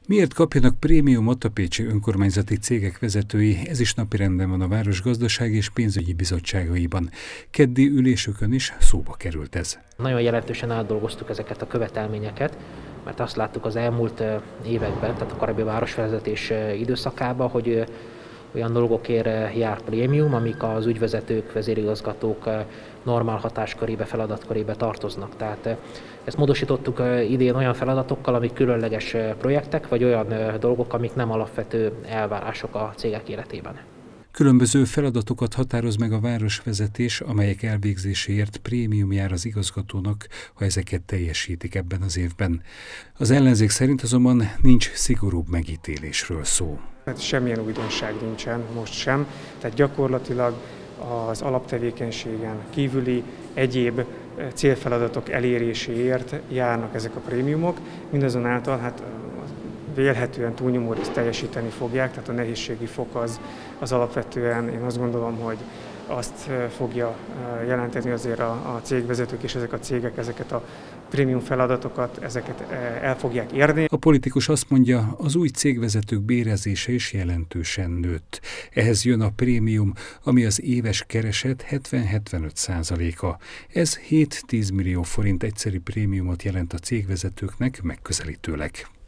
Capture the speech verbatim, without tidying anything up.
Miért kapjanak prémiumot a pécsi önkormányzati cégek vezetői? Ez is napirenden van a város gazdasági és pénzügyi bizottságaiban. Keddi ülésükön is szóba került ez. Nagyon jelentősen átdolgoztuk ezeket a követelményeket, mert azt láttuk az elmúlt években, tehát a korábbi városvezetés időszakában, hogy olyan dolgokért jár prémium, amik az ügyvezetők, vezérigazgatók normál hatáskörébe, feladatkörébe tartoznak. Tehát ezt módosítottuk idén olyan feladatokkal, amik különleges projektek, vagy olyan dolgok, amik nem alapvető elvárások a cégek életében. Különböző feladatokat határoz meg a városvezetés, amelyek elvégzéséért prémium jár az igazgatónak, ha ezeket teljesítik ebben az évben. Az ellenzék szerint azonban nincs szigorúbb megítélésről szó. Semmilyen újdonság nincsen, most sem, tehát gyakorlatilag az alaptevékenységen kívüli egyéb célfeladatok eléréséért járnak ezek a prémiumok, mindazonáltal hát vélhetően túlnyomó részt teljesíteni fogják, tehát a nehézségi fok az, az alapvetően, én azt gondolom, hogy azt fogja jelenteni azért a, a cégvezetők és ezek a cégek ezeket a prémium feladatokat, ezeket el fogják érni. A politikus azt mondja, az új cégvezetők bérezése is jelentősen nőtt. Ehhez jön a prémium, ami az éves kereset hetven-hetvenöt százaléka. Ez hét-tíz millió forint egyszeri prémiumot jelent a cégvezetőknek megközelítőleg.